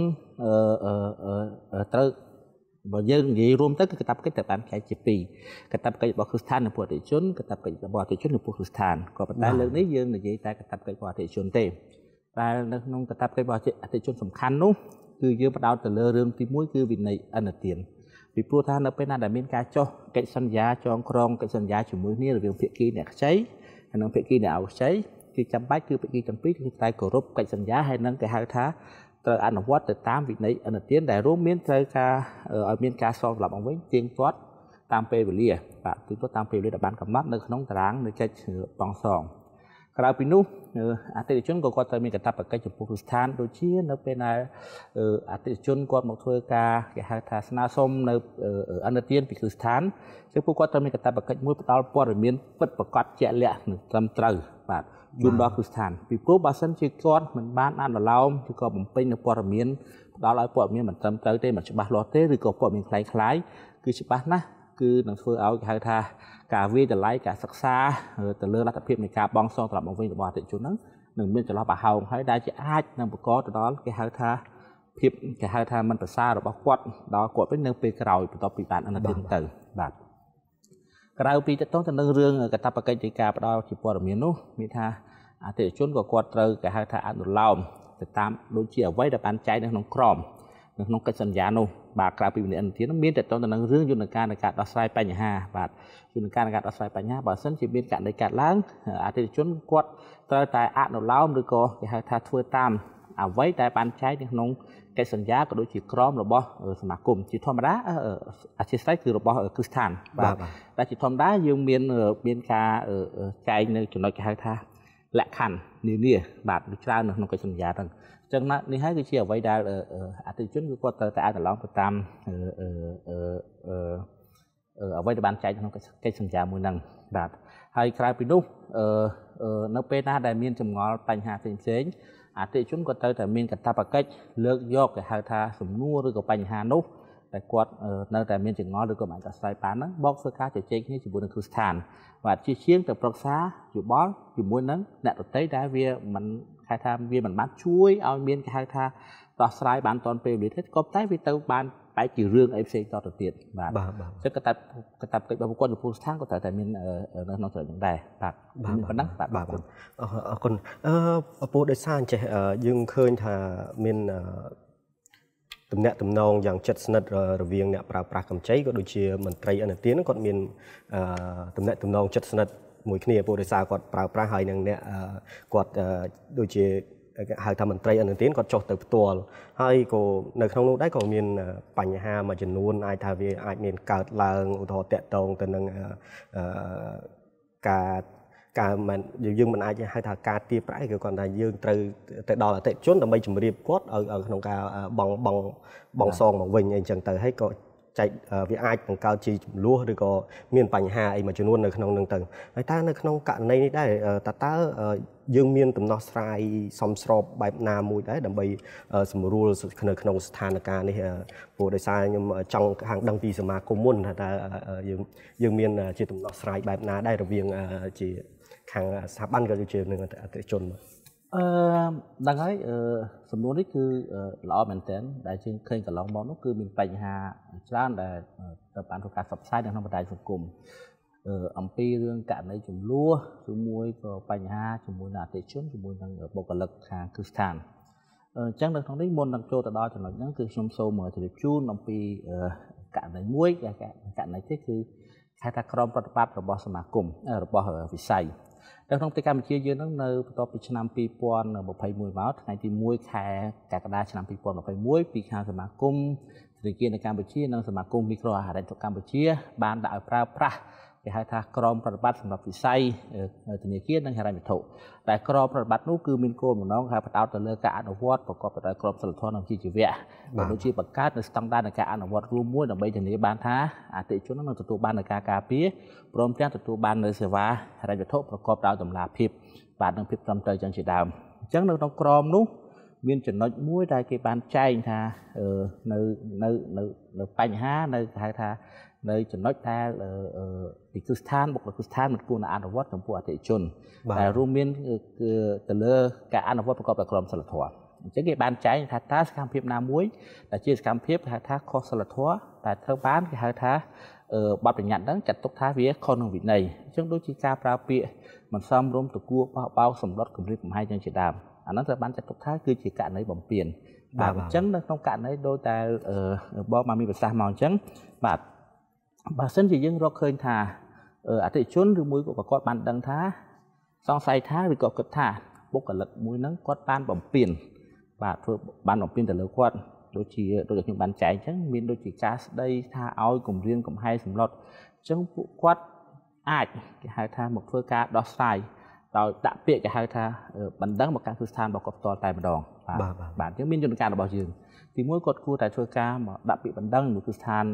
Speaker 5: ត្រូវបើយើងនិយាយរួមទៅគឺកាតព្វកិច្ចត្រូវបានចែកជាពីរកាតព្វកិច្ចរបស់គ្រឹះស្ថាននិងពួកអតិថិជនកាតព្វកិច្ចរបស់អតិថិជននិងពួកគ្រឹះស្ថានក៏ប៉ុន្តែលើកនេះយើងនិយាយតែកាតព្វកិច្ចរបស់អតិថិជនទេតែនៅក្នុងកាតព្វកិច្ចរបស់អតិថិជនសំខាន់នោះគឺយើងផ្ដោតទៅលើរឿងទី1គឺវិន័យឥណទានពីព្រោះថានៅពេលណាដែលមានការចុះកិច្ចសន្យាចងក្រងកិច្ចសន្យាជាមួយគ្នារវាងភាគីអ្នកខ្ចីហើយនិងភាគីអ្នកឲ្យខ្ចីគឺចាំបាច់គឺភាគីទាំងពីរគឺតែគោរពកិច្ចសន្យាហើយនឹងគេហៅថាត្រូវអនុវត្តទៅតាមវិន័យឥណទានដែលរួមមានត្រូវការឲ្យមានការសងត្រឡប់មកវិញទៀងទាត់តាមពេលវេលាបាទគឺតាមពេលវេលាដែលបានកំណត់នៅក្នុងតារាងនៃកិច្ចបង់សងក្រៅពីនោះអតិថិជនក៏គាត់ត្រូវមានកាតព្វកិច្ចចំពោះគ្រឹះស្ថានដូចជានៅពេលដែលអតិថិជនគាត់មកធ្វើការគេហៅថាស្នើសុំនៅឥណទានពីគ្រឹះស្ថានគឺពួកគាត់ត្រូវមានកាតព្វកិច្ចមួយផ្ដល់ព័ត៌មានពិតប្រាកដជាក់លាក់និងត្រឹមត្រូវបាទជូនដល់គ្រឹះស្ថានពីព្រោះបើសិនជាគាត់មិនបានអនុលោមឬក៏បំពេញនៅព័ត៌មានផ្ដល់ឲ្យព័ត៌មានមិនត្រឹមត្រូវទេមិនច្បាស់លាស់ទេឬក៏ព័ត៌មានคล้ายៗគឺច្បាស់ណាស់គឺនឹងធ្វើឲ្យគេហៅថាការវាយតម្លៃការសិក្សាទៅលើលទ្ធភាពនៃការបង់សងត្រឡប់មកវិញរបស់អតិថិជនហ្នឹងនឹងមានចន្លោះប្រហោងហើយដែលជាអាចនឹងបង្កទៅដល់គេហៅថាភាពគេហៅថាមិនប្រសើររបស់គាត់ដល់គាត់វិញនៅពេលក្រោយបន្ទាប់ពីបានអនុទានទៅបាទក្រៅពីទៅនឹងរឿងកាតព្វកិច្ចនៃការផ្ដល់ជាព័ត៌មាននោះមានថាអតិថិជនក៏គាត់ត្រូវគេហៅថាអនុលោមទៅតាមដូចជាអ្វីដែលបានចែងនៅក្នុងក្រមនៅក្នុងកិច្ចសន្យានោះបាទក្រៅពីវិន័យឥណទានមានតែទៅនឹងរឿងយន្តការនៃការដោះស្រាយបញ្ហាបាទយន្តការនៃការដោះស្រាយបញ្ហាបើសិនជាមានករណីកើតឡើងអតិថិជនគាត់ត្រូវតែអនុលោមឬក៏គេហៅថាធ្វើតាមអ្វីដែលបានចែងនៅក្នុងកិច្ចសន្យាក៏ដូចជាក្រមរបស់សមាគមជាធម្មតាអធិស្ឋានគឺរបស់គ្រឹះស្ថានបាទតែជាធម្មតាយើងមានការចែងនៅចំណុចគេហៅថាលក្ខខណ្ឌនានាបាទច្រើននៅក្នុងកិច្ចសន្យាហ្នឹងអញ្ចឹងនេះហើយគឺជាអ្វីដែលអតិថិជនគឺគាត់ត្រូវតែអនុលោមទៅតាមអ្វីដែលបានចែងក្នុងកិច្ចសន្យាមួយហ្នឹងបាទហើយក្រៅពីនោះនៅពេលណាដែលមានចម្ងល់បញ្ហាផ្សេងៗអតិថិជនក៏ត្រូវតែមានកាតព្វកិច្ចលើកយកគេហៅថាសំណួរឬក៏បញ្ហានោះតែគាត់នៅតែមានចង្អល់ឬក៏មិនអាចដោះស្រាយបានហ្នឹងបកធ្វើការជជែកគ្នាជាមួយនឹងគ្រឹះស្ថានបាទជាជាងទៅប្រឹក្សាយោបល់ជាមួយនឹងអ្នកដទៃដែលវាមិនហៅថាវាមិនបានជួយឲ្យមានគេហៅថាដោះស្រាយបានទាន់ពេលវេលាទេក៏តែវាទៅបានបែរជារឿងអីផ្សេងតទៅទៀតបាទអញ្ចឹងកាតព្វកិច្ចរបស់គាត់ចំពោះស្ថានក៏ត្រូវតែមាននៅក្នុងចំណុចហ្នឹងដែរបាទប៉ុណ្ណឹងបាទអរគុណ
Speaker 1: ឪពុកដោយសារអញ្ចេះយើងឃើញថាមានទំនាក់ទំនងយ៉ាងជិតស្និទ្ធរវាងអ្នកប្រើប្រាស់កម្ចីក៏ដូចជាមន្ត្រីឥណទានគាត់មានទំនាក់ទំនងជិតស្និទ្ធមួយគ្នាពួកដោយសារគាត់ប្រើប្រាស់ហើយនឹងអ្នកគាត់ដូចជាហៅថាមន្ត្រីឥណទានគាត់ចុះទៅផ្ទាល់ហើយក៏នៅក្នុងនោះដែរក៏មានបញ្ហាមួយចំនួនអាចថាវាអាចមានកើតឡើងឧទាហរណ៍តាក់ទងទៅនឹងការមិនយើងមិនអាចហៅថាការទារប្រាក់គឺគាត់ថាយើងត្រូវទៅដល់អតិថិជនដើម្បីជម្រាបគាត់ឲ្យក្នុងការបង់សងមកវិញអីចឹងទៅហើយក៏ចែកវាអាចបង្កើតជាចំនួនឬក៏មានបញ្ហាអីមួយចំនួននៅក្នុងនឹងទៅហើយតើនៅក្នុងករណីនេះដែរតើយើងមានដំណោះស្រាយសមស្របបែបណាមួយដែរដើម្បីសម្រួលនៅក្នុងស្ថានភាពនេះព្រោះដោយសារខ្ញុំចង់ខាងដឹងពីសមាគមមុនថាយើងមានជាដំណោះស្រាយបែបណាដែររវាងជាខាងស្ថាប័នក៏ដូចជានឹងអតិថិជន
Speaker 5: ដឹងហើយសំណួរនេះគឺល្អមែនទែនដែលយើងឃើញកន្លងមកនោះគឺមានបញ្ហាច្រើនដែលត្រូវបានធ្វើការផ្សព្វផ្សាយនៅក្នុងបណ្ដាញសង្គមអំពីរឿងករណីចំនួនជាមួយក៏បញ្ហាជាមួយនឹងអតិថិជនជាមួយនឹងបុគ្គលិកខាងគ្រឹះស្ថានអញ្ចឹងនៅក្នុងនេះមុននឹងចូលទៅដល់ចំណុចហ្នឹងគឺខ្ញុំសូមជម្រាបជូនអំពីករណីមួយករណីនេះគឺហៅថាក្រមប្រតិបត្តិរបស់សមាគមរបស់វិស័យនៅក្នុងប្រទេសកម្ពុជាយើងនឹងនៅបន្ទាប់ពីឆ្នាំ2021មកថ្ងៃទី1ខែកក្កដាឆ្នាំ2021ពីខាងសមាគមធនាគារនៅកម្ពុជានិងសមាគមមីក្រូអាហារនៅកម្ពុជាបានដាក់ឲ្យប្រើប្រាស់គេហៅថាក្រមប្រតិបត្តិសម្រាប់វិស័យធនាគារនិងហិរញ្ញវត្ថុតែក្រមប្រតិបត្តិនោះគឺមានគោលបំណងថាផ្ដោតទៅលើការអនុវត្តប្រកបទៅដោយក្រមសីលធម៌និងវិជ្ជាជីវៈដូចជាបង្កើតនូវស្តង់ដារនៃការអនុវត្តរួមមួយដើម្បីធានាបានថាអតិថិជននឹងទទួលបាននូវការការពារព្រមទាំងទទួលបាននូវសេវាហិរញ្ញវត្ថុប្រកបដោយតម្លាភាពបាទនិងភាពត្រឹមត្រូវចឹងជាដើមអញ្ចឹងនៅក្នុងក្រមនោះ miền chuẩn nói muối đây cái bàn chay tha nơi bánh há nơi hai tha nơi chuẩn nói ta thì cứ than một là cứ than một cuốn ăn vót trong bộ thể chunแต่รวมmiền từ lơ cả ăn vótประกอบกับกรมสลัดถั่วchứ cái bàn chay tha ta cam phiệp nam muối là chia cam phiệp hai tha khoสลัดถั่วแต่เธอบ้านcái hai thaบาปnhận đắng chặt tốc thái vía con hồng vị này chúng đôi chỉ ca prao pịaมันซ้ำรวมตัวกู้เป้าสมรสกับรีบผมให้ยังจีดามอันนั้นจะบ้านจัดทุกท้ายคือจีการในบ่มเปลี่ยนแบบจังต้องการในโดยแต่บอมามีภาษาหมองจังแบบเส้นจียังเราเคยท่าอาทิตย์ชนหรือมวยกับกอดบ้านดังท้าซองใส่ท้าหรือกอดกระท่าบุกกับหลักมวยนั้นกอดบ้านบ่มเปลี่ยนแบบเพื่อบ้านบ่มเปลี่ยนแต่เลือกกอดโดยจีโดยจากบ้านใจจังมีโดยจีการได้ท่าเอากลุ่มเรียนกลุ่มให้สมรสจังกอดai cái hai tha một phương cá đo sai rồi đặc biệt cái hai tha bắn đắng một căn thứ than bảo cọp to tại một đòn bản chứng minh cho cả là bảo dừng thì mỗi cột khu tại phương cá mà đặc biệt bắn đắng một thứ than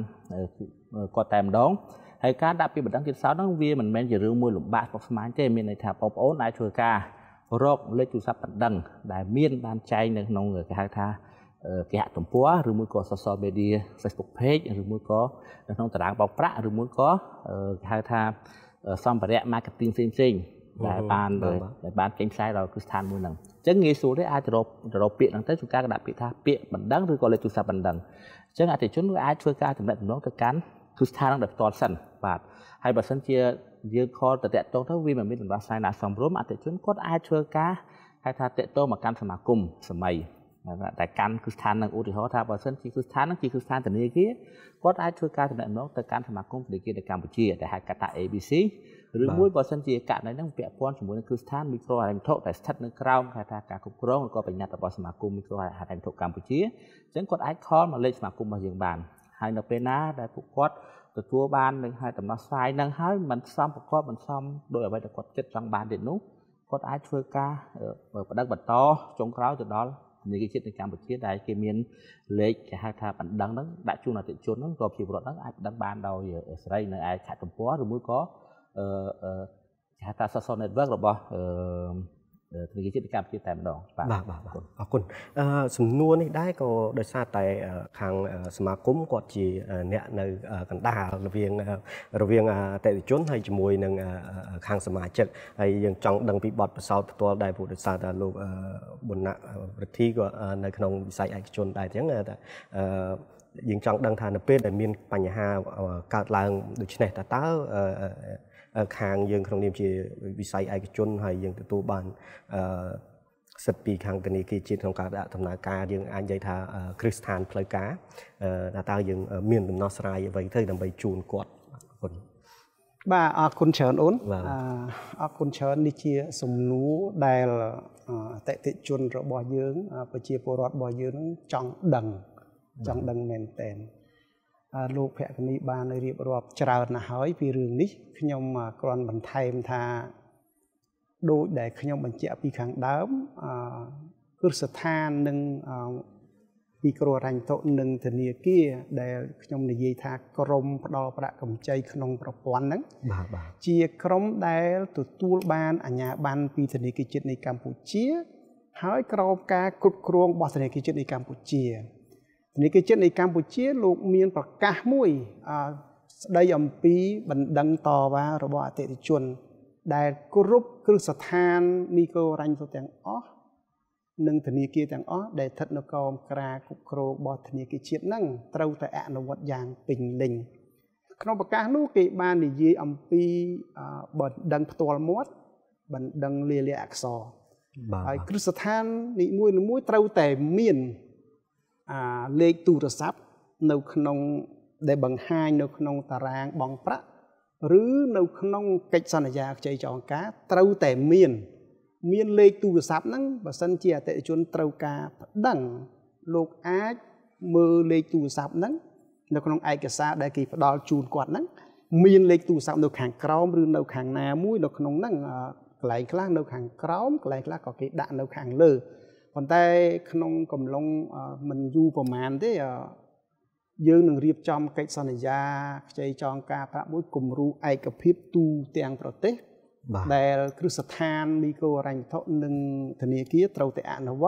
Speaker 5: cọp tại một đòn hay cá đặc biệt bắn đắng trên sáu đắng viên mình men chỉ rượu môi lủng bạc bọc máy trên miền này thả bọc ố lại phương cá rộp lên chú sắp bắn đắng đại miên ban chay này nông người cái hai tha cái hạt tôm púa rồi mới có social media Facebook page rồi mới có nông tờ đảng bọc prạ rồi mới có hai tha xong phải đẹp marketing xem đại ban kênh sai rồi cứ than mua nằng chứ nghe số đấy ai rồi biện đằng tới chúng ta đã bị tha biện bẩn đắng rồi còn lên chúng ta bẩn đằng chứ ai thì chúng ai chơi ca thì lại nó cái cán cứ than đang được to sẵn và hay bà sân chia dương kho từ tẹt tông thấu vi mà biết là sai là xong rồi mà thì chúng có ai chơi ca hay tha tẹt tô mà can sầm mà cùng sầm mày tại căn cứ than năng u thì họ tha bà sân chỉ cứ than từ nơi kia có ai chơi ca thì lại nó từ can sầm mà cùng để kia để Campuchia tại hai kata ABCหรือมวยบอลสันจีการในนั่งเปียปอนสมมติคือสถานมิโครหายโถแต่สถานในกราวคาถาการกุกร้องก็เป็นญาติบอลสมาคมมิโครหายโถกัมพูชีจึงกดไอคอนมาเล่นสมาคมมาอย่างบานหายนเปน่าได้ผูกกอดตัวบ้านหนึ่งให้แต่มาทรายนั่งให้มันซ้ำผูกกอดมันซ้ำโดยเอาไปแต่กดเจ็ดจังบานเด่นนู้กดไอช่วยกาประดับบัตรโตจงกราวจุดđó những cái chuyệnในกัมพูชีได้เกี่ยมีนเล็กแค่hai thà bản đắng đó đại chung là tự chốn đó rồi kiểu đó ai đăng ban đầu ở đây nơi ai chạy tầm quá rồi mới có ta soในเรื่องหรือเปล่าถึงกิจกรรมที่แต่ดอง
Speaker 1: ขอบคุณสำนวนนี้ได้ก็โดยซาแต่ทางสมาคมกอดจีเนี่ยในกันดาระเวียงแต่จนให้จมวยหนึ่งทางสมาชิกให้ยังจังดังปีบอดประสาวตัวได้ผู้โดยสารลูกบนประเทศก็ในขนมใส่ไอจนได้ทั้งแต่ยังจังดังทานเป็นแต่มีปัญหาการล้างดูชแนตาต้าคางยังขนมนิมจีวิสัยไอจนให้ยังตัวบ้านสปีคางตนีกีจิตของการทำนาการยังอันใหญ่ท่าคริสตานเพลกาตายังมีนนอสไรไว้เท่าดำใบจูนกอดคน
Speaker 4: บ้าคุณเชิญอ้นคุณเชิญดิเชียสมรู้ได้แต่ติจนระบอยยืงไปเชียปรอดบอยยืงจังดังแมนเตนลูกแพะคนนี้บ้านในเรียบรอบจราหน้าหอยปีเรื่องนี้ขยมกรอนบันไทยท่าโดยได้ขยมบันเจปีขังดาวคือสถานหนึ่งปีกรัวรันโตหนึ่งธนีกี้ได้ขยมในยีท่ากรมดอประกำใจขนมประปวนนั้นเจียกรมได้ตัวตูบ้านอัญญาบ้านปีธนีกิจในกัมพูชีหอยกรมการกุดครวงบอธนีกิจในกัมพูชีนี่คือเช่นในกัมพูชีลูกเมียนประกาศมุ้ยได้ยำปีบันดังต่อว่าระบบเตติชนได้กรุบคือสถานมีโกรันตัวแต่งอ้อหนึ่งธนีกีแต่งอ้อได้ทัดนกรมกราคุกโครบอธนีกีเชียนั่งเต้าแต่อนุวัตยางปิงลิงขนมประกาศนู้กีบ้านในยียำปีบันดังตัวมดบันดังเลียอักษรคือสถานนี่มุ้ยเต้าแต่เมียนเลขตู้โทรศัพท์ในขนมได้บังไฮในขนมตารางบังพระหรือในขนมกิจสัญญาใจจองกาเต้าแต่เมียนเลขตู้โทรศัพท์นั้นบัสันเจียแต่จนเต้ากาดังโลกอาจมือเลขตู้โทรศัพท์นั้นในขนมไอกษาได้กี่ดอลจูนกวาดนั้นมีเลขตู้โทรศัพท์ในขังกรอมหรือในขังนามุ้ยในขนมนั้นไหลคลาในขังกรอมไหลคลาก็กี่ด่านในขังเลอคนใต้ขนมกลมลงมันอยู่ประมาณที่ยืนหนึ่งเรียบจอมกิจสัญญาใจจองกาพระมุ้ยกลุ่มรู้ไอกับพิบตูเตียงประเทศแต่คือสถานมีโกรันเท่าหนึ่งธนีกี้เต้าแต่อนุวัต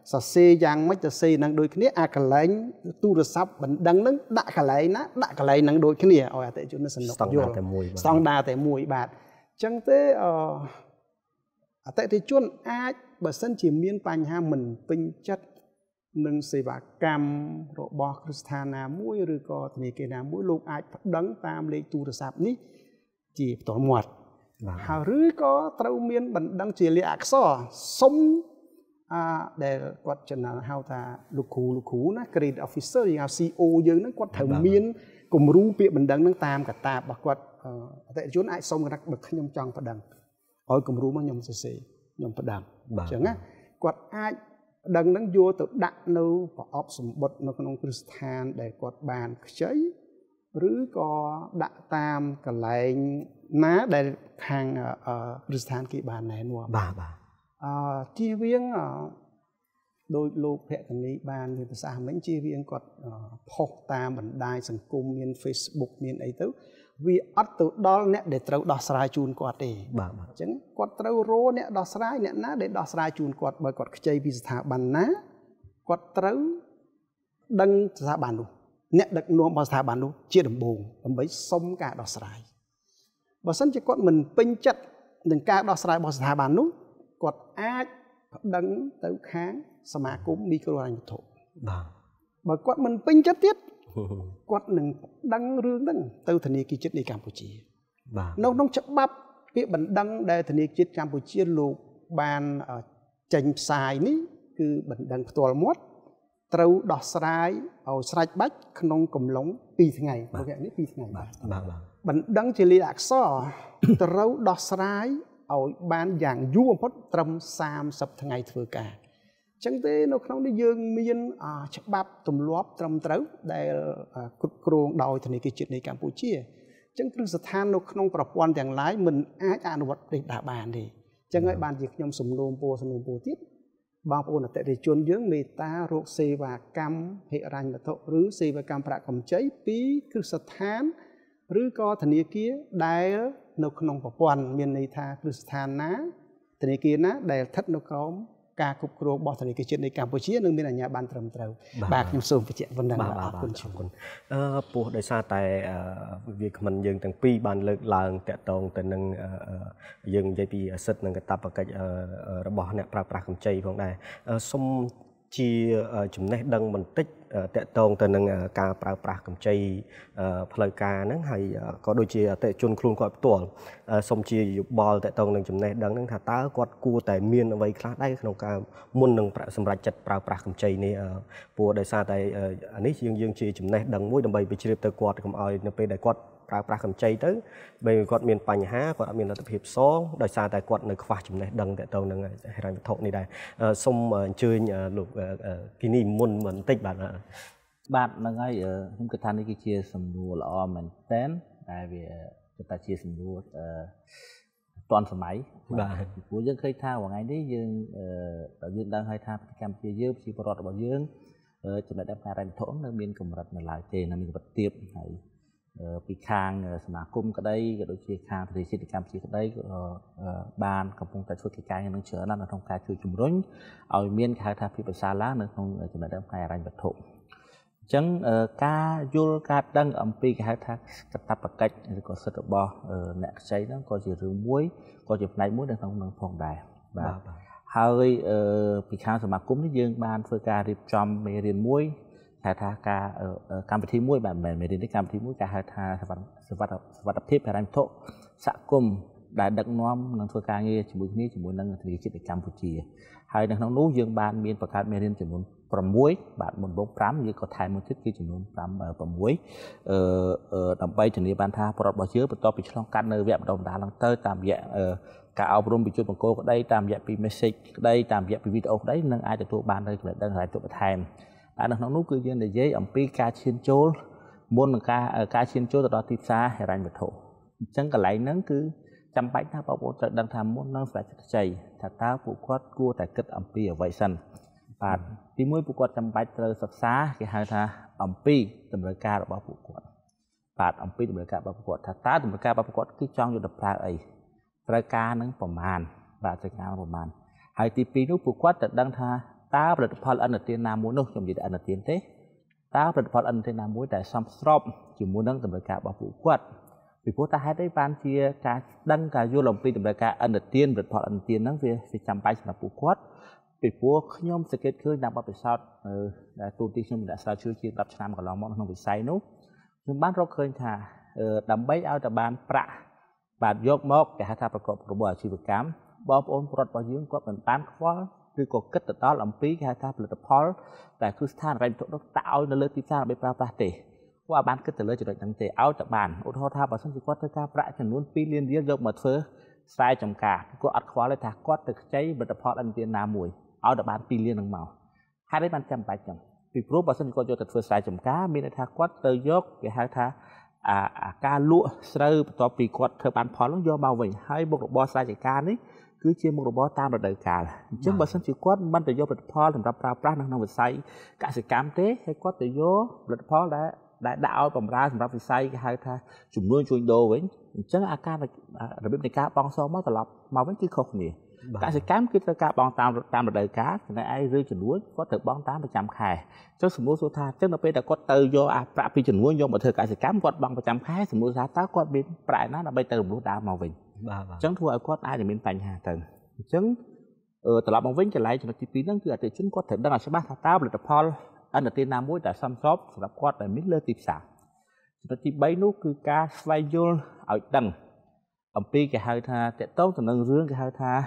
Speaker 4: សរសេរយ៉ាងម៉េចទៅសេនឹងដូចគ្នាអាកន្លែងទូរស័ព្ទបណ្ដឹងហ្នឹងដាក់កន្លែងណាដាក់កន្លែងហ្នឹងដូចគ្នាឲ្យអតិថិជនសនុកយល់ស្តង់ដារតែមួយបាទអញ្ចឹងទេអតិថិជនអាចបើសិនជាមានបញ្ហាមិនពេញចិត្តនឹងសេវាកម្មរបស់គ្រឹះស្ថានណាមួយឬក៏ធនាគារណាមួយលោកអាចប្តឹងតាមលេខទូរស័ព្ទនេះជាផ្ទាល់មាត់ហើយឬក៏ត្រូវមានបណ្ដឹងជាលាខអក្សរសុំដែលគាត់ចំណាហៅថាលោកគ្រូណា Credit Officer យើងហៅ CO យើងហ្នឹងគាត់ត្រូវមានគំរូពាក្យបណ្ដឹងហ្នឹងតាមកត្តារបស់គាត់អតិថិជនអាចសុំថាបើខ្ញុំចង់ប្តឹងឲ្យគំរូមកខ្ញុំសរសេរខ្ញុំប្តឹងអញ្ចឹងណាគាត់អាចប្តឹងហ្នឹងយកទៅដាក់នៅប្រអប់សម្បត្តិនៅក្នុងគ្រឹះស្ថានដែលគាត់បានខ្ចីឬក៏ដាក់តាមកន្លែងណាដែលខាងគ្រឹះស្ថានគេបានណែនាំ
Speaker 1: បាទ
Speaker 4: ជៀសវាងដោយលោកភក្តីបានមានប្រសាសន៍មិញជៀសវាងគាត់ផុសតាមបណ្ដាញសង្គមមាន Facebook មានអីទៅវាអត់ទៅដល់អ្នកដែលត្រូវដោះស្រាយជូនគាត់ទេ
Speaker 1: បាទ
Speaker 4: អញ្ចឹងគាត់ត្រូវរកអ្នកដោះស្រាយអ្នកណាដែលដោះស្រាយជូនគាត់បើគាត់ខ្ចីពីស្ថាប័នណាគាត់ត្រូវដឹងស្ថាប័ននោះអ្នកដឹកនាំរបស់ស្ថាប័ននោះជាដំបូងដើម្បីសុំការដោះស្រាយបើសិនជាគាត់មិនពេញចិត្តនឹងការដោះស្រាយរបស់ស្ថាប័ននោះគាត់អាចប្តឹងទៅខាងសមាគមមីក្រូហិរញ្ញវត្ថុ
Speaker 1: បាទ
Speaker 4: បើគាត់មិនពេញចិត្តទៀតគាត់នឹងប្តឹងរឿងហ្នឹងទៅធនាគារជាតិនៃកម្ពុជា
Speaker 1: បាទ
Speaker 4: នៅក្នុងច្បាប់ពាក្យបណ្ដឹងដែលធនាគារជាតិកម្ពុជាលោកបានចេញផ្សាយនេះគឺបណ្ដឹងផ្ទាល់មាត់ត្រូវដោះស្រាយឲ្យស្រេចបាច់ក្នុងកំឡុង2ថ្ងៃរយៈនេះ2ថ្ងៃ
Speaker 1: បាទ
Speaker 4: បណ្ដឹងជាលាខអក្សរត្រូវដោះស្រាយឲ្យបានយ៉ាងយូរបំផុតត្រឹម30ថ្ងៃធ្វើការអញ្ចឹងទេនៅក្នុងនេះយើងមានច្បាប់ទម្លាប់ត្រឹមត្រូវដែលគ្រប់គ្រងដោយធនាគារជាតិនៃកម្ពុជាអញ្ចឹងគ្រឹះស្ថាននៅក្នុងប្រព័ន្ធទាំងឡាយមិនអាចអនុវត្តផ្ដេសផ្ដាសបានទេអញ្ចឹងហើយបានជាខ្ញុំសំណូមពរទៀតបងប្អូនអតិថិជនយើងមេត្តារកសេវាកម្មហិរញ្ញវត្ថុឬសេវាកម្មប្រាក់កម្ចីពីគ្រឹះស្ថានឬក៏ធនាគារដែលនៅក្នុងប្រព័ន្ធមានន័យថាគ្រឹះស្ថានណាធនាគារណាដែលស្ថិតនៅក្រោមការគ្រប់គ្រងរបស់ធនាគារជាតិនៃកម្ពុជានឹងមានអាជ្ញាប័ណ្ណត្រឹមត្រូវបាទខ្ញុំសូមបញ្ជាក់ប៉ុណ្ណឹង
Speaker 1: បាទអរគុណពោះដោយសារតែវាគ្មិនយើងទាំងពីរបានលើកឡើងតាក់ទងទៅនឹងយើងនិយាយពីសិទ្ធិនិងកាតព្វកិច្ចរបស់អ្នកប្រើប្រាស់កម្ចីផងដែរសូមជាចំណេះដឹងបន្តិចតាក់ទងទៅនឹងការប្រើប្រាស់កម្ចីផ្លូវការហ្នឹងហើយក៏ដូចជាអតិថិជនខ្លួនគាត់ផ្ទាល់សូមជាយោបល់តាក់ទងនឹងចំណេះដឹងហ្នឹងថាតើគាត់គួរតែមានអ្វីខ្លះដែរក្នុងការមុននឹងសម្រេចចិត្តប្រើប្រាស់កម្ចីនេះព្រោះដោយសារតែនេះយើងជាចំណេះដឹងមួយដើម្បីបញ្ជ្រាបទៅគាត់កុំឲ្យនៅពេលដែលគាត់ប្រើប្រាស់កម្ចីទៅបើគាត់មានបញ្ហាគាត់អត់មានលទ្ធភាពសងដោយសារតែគាត់នៅខ្វះចំណេះដឹងតាក់ទងនឹងហិរញ្ញវត្ថុនេះដែរសូមអញ្ជើញលោកគីនីមុនបន្តិចបាទ
Speaker 5: ហ្នឹងហើយខ្ញុំគិតថានេះគឺជាសំណួរល្អមែនតើដែលវាគិតថាជាសំណួរទាន់សម័យ
Speaker 1: បាទ
Speaker 5: ព្រោះយើងឃើញថាថ្ងៃនេះយើងដឹងហើយថាប្រទេសកម្ពុជាយើងប្រជាពលរដ្ឋរបស់យើងចំណេះដឹងផ្នែកហិរញ្ញវត្ថុនៅមានកម្រិតនៅឡើយទេនៅមានកម្រិតទាបហើយពីខាងសមាគមក្តីក៏ដូចជាខាងធនាគារជាតិកម្ពុជាក្តីក៏បានកំពុងតែធ្វើកិច្ចការនឹងច្រើនណាស់នៅក្នុងការជួយជំរុញឲ្យមានគេហៅថាភាពប្រសើរឡើងនៅក្នុងចំណេះដឹងផ្នែកហិរញ្ញវត្ថុអញ្ចឹងការយល់ការដឹងអំពីគេហៅថាកាតព្វកិច្ចឬក៏សិទ្ធិរបស់អ្នកខ្ចីហ្នឹងក៏ជារឿងមួយក៏ជាផ្នែកមួយនៅក្នុងនឹងផងដែរបាទហើយពីខាងសមាគមនេះយើងបានធ្វើការរៀបចំមេរៀនមួយហៅថាការកម្មវិធីមួយបាទមិនមែនមេរៀនទេកម្មវិធីមួយគេហៅថាសវត្ថភាពហិរញ្ញវត្ថុសហគមន៍ដែលដឹកនាំនិងធ្វើការងារជាមួយគ្នាជាមួយនឹងធនាគារជាតិនៃកម្ពុជាហើយនៅក្នុងនោះយើងបានមានបង្កើតមេរៀនចំនួន6បាទមុនបង5យើងក៏ថែមមួយទៀតគឺចំនួន6ដើម្បីធានាបានថាប្រវត្តិរបស់យើងបន្ទាប់ពីឆ្លងកាត់នៅវគ្គបណ្ដុះបណ្ដាលឡើងទៅតាមរយៈការអប់រំវិទ្យុបង្គោលក្តីតាមរយៈពី message ក្តីតាមរយៈពីវីដេអូក្តីនឹងអាចទទួលបាននៅចំណេះដឹងហិរញ្ញវត្ថុបន្ថែមហើយនៅក្នុងនោះគឺយើងនិយាយអំពីការឈានចូលមុននឹងការឈានចូលទៅដល់ទីផ្សារហិរញ្ញវត្ថុអញ្ចឹងកន្លែងហ្នឹងគឺចាំបាច់ណាបងប្អូនត្រូវដឹងថាមុននឹងសម្រេចចិត្តខ្ចីថាតើពួកគាត់គួរតែគិតអំពីអ្វីសិនបាទទីមួយពួកគាត់ចាំបាច់ត្រូវសិក្សាគេហៅថាអំពីតម្រូវការរបស់ពួកគាត់បាទអំពីតម្រូវការរបស់ពួកគាត់ថាតើតម្រូវការរបស់ពួកគាត់គឺចង់យកទៅប្រើអីត្រូវការនឹងប្រមាណបាទត្រូវការប្រមាណហើយទី2នោះពួកគាត់ត្រូវដឹងថា taផលិតផលឥណទានណាមួយនោះខ្ញុំនិយាយតែឥណទានទេតើផលិតផលឥណទានណាមួយដែលសមស្របជាមួយនឹងតម្រូវការរបស់ពួកគាត់ពីព្រោះតែហេតុអីបានជាការដឹងការយល់អំពីតម្រូវការឥណទានផលិតផលឥណទានហ្នឹងវាចាំបាច់សម្រាប់ពួកគាត់ពីព្រោះខ្ញុំសង្កេតឃើញតាមបទពិសោធន៍ដែលទូទីខ្ញុំមានស្រាវជ្រាវជាង10ឆ្នាំកន្លងមកក្នុងវិស័យនោះខ្ញុំបានរកឃើញថាដើម្បីឲ្យតែបានប្រាក់បាទយកមកគេហៅថាប្រកបរបរអាជីវកម្មបងប្អូនពលរដ្ឋរបស់យើងគាត់មិនបានខ្វល់ឬក៏គិតទៅដល់អំពីគេហៅថាផលិតផលដែលគឺស្ថានរ៉ៃវត្ថុនោះតើឲ្យនៅលើទីផ្សារដើម្បីប្រើប្រាស់ទេគាត់បានគិតទៅលើចំណុចហ្នឹងទេឲ្យតែបានឧទាហរណ៍ថាបើសិនជាគាត់ត្រូវការប្រាក់ចំនួន2លានរៀលយកមកធ្វើស្រែចម្ការគាត់អត់ខ្វល់ទេថាគាត់ទៅខ្ចីផលិតផលឥណទានណាមួយឲ្យតែបាន2លានហ្នឹងមកហើយនេះបានចាំបាច់ចឹងពីព្រោះបើសិនគាត់យកទៅធ្វើស្រែចម្ការមានន័យថាគាត់ទៅយកគេហៅថាការលក់ស្រូវបន្ទាប់ពីគាត់ធ្វើបានផលនោះយកមកវិញហើយមុខរបរស្រែចម្ការនេះគឺជាមុខរបរតាមរដូវកាលអញ្ចឹងបើសិនជាគាត់មិនទៅយកផលិតផលសម្រាប់ប្រើប្រាស់នៅក្នុងវិស័យកសិកម្មទេហើយគាត់ទៅយកផលិតផលដែលដាក់ឲ្យបម្រើសម្រាប់វិស័យគេហៅថាជំនួញជួញដូរវិញអញ្ចឹងអាការរបៀបនៃការបង់សងមកត្រឡប់មកវិញគឺខុសគ្នាកសិកម្មគឺត្រូវការបង់តាមរដូវកាលចំណែកឯរឿងជំនួញគាត់ត្រូវបង់តាមប្រចាំខែអញ្ចឹងសំណួរសួរថាអញ្ចឹងដល់ពេលដែលគាត់ទៅយកអាប្រាក់ពីជំនួញយកមកធ្វើកសិកម្មគាត់បង់ប្រចាំខែសំណួរថាតើគាត់មានប្រាក់ណាដើម្បីទៅរំលោះដើមមកវិញអញ្ចឹងធ្វើឲ្យគាត់អាចមានបញ្ហាទៅអញ្ចឹងត្រឡប់មកវិញកន្លែងចំណុចទី2ហ្នឹងគឺអតិថិជនគាត់ត្រូវដឹងឲ្យច្បាស់ថាតើផលិតផលឥណទានណាមួយដែលសមស្របសម្រាប់គាត់ដែលមានលើទីផ្សារចំណុចទី3នោះគឺការស្វែងយល់ឲ្យដឹងអំពីគេហៅថាតកតងទៅនឹងរឿងគេហៅថា